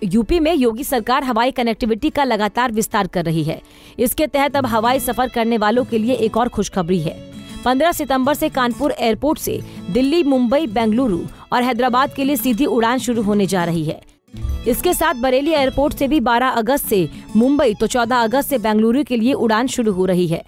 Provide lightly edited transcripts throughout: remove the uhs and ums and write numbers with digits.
UP में योगी सरकार हवाई कनेक्टिविटी का लगातार विस्तार कर रही है। इसके तहत अब हवाई सफर करने वालों के लिए एक और खुशखबरी है। 15 सितंबर से कानपुर एयरपोर्ट से दिल्ली, मुंबई, बेंगलुरु और हैदराबाद के लिए सीधी उड़ान शुरू होने जा रही है। इसके साथ बरेली एयरपोर्ट से भी 12 अगस्त से मुंबई तो 14 अगस्त से बेंगलुरु के लिए उड़ान शुरू हो रही है।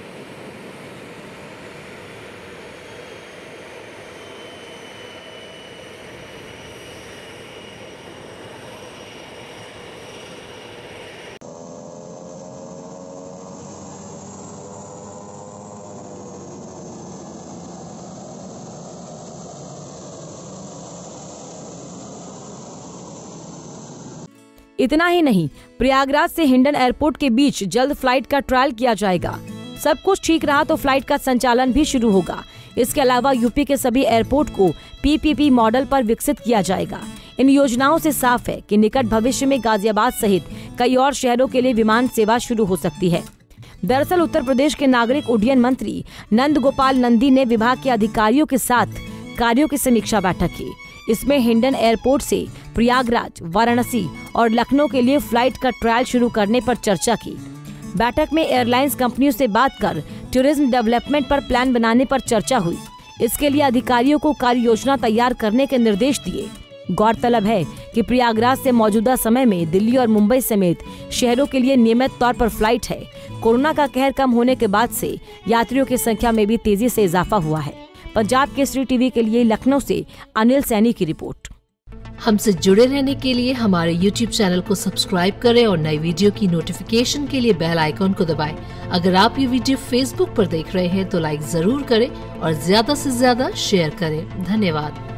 इतना ही नहीं, प्रयागराज से हिंडन एयरपोर्ट के बीच जल्द फ्लाइट का ट्रायल किया जाएगा। सब कुछ ठीक रहा तो फ्लाइट का संचालन भी शुरू होगा। इसके अलावा यूपी के सभी एयरपोर्ट को पीपीपी मॉडल पर विकसित किया जाएगा। इन योजनाओं से साफ है कि निकट भविष्य में गाजियाबाद सहित कई और शहरों के लिए विमान सेवा शुरू हो सकती है। दरअसल उत्तर प्रदेश के नागरिक उड्डयन मंत्री नंद गोपाल नंदी ने विभाग के अधिकारियों के साथ कार्यों की समीक्षा बैठक की। इसमें हिंडन एयरपोर्ट से प्रयागराज, वाराणसी और लखनऊ के लिए फ्लाइट का ट्रायल शुरू करने पर चर्चा की। बैठक में एयरलाइंस कंपनियों से बात कर टूरिज्म डेवलपमेंट पर प्लान बनाने पर चर्चा हुई। इसके लिए अधिकारियों को कार्य योजना तैयार करने के निर्देश दिए। गौरतलब है कि प्रयागराज से मौजूदा समय में दिल्ली और मुंबई समेत शहरों के लिए नियमित तौर पर फ्लाइट है। कोरोना का कहर कम होने के बाद से यात्रियों की संख्या में भी तेजी से इजाफा हुआ है। पंजाब केसरी टीवी के लिए लखनऊ से अनिल सैनी की रिपोर्ट। हमसे जुड़े रहने के लिए हमारे YouTube चैनल को सब्सक्राइब करें और नई वीडियो की नोटिफिकेशन के लिए बेल आइकॉन को दबाएं। अगर आप ये वीडियो Facebook पर देख रहे हैं तो लाइक जरूर करें और ज्यादा से ज्यादा शेयर करें। धन्यवाद।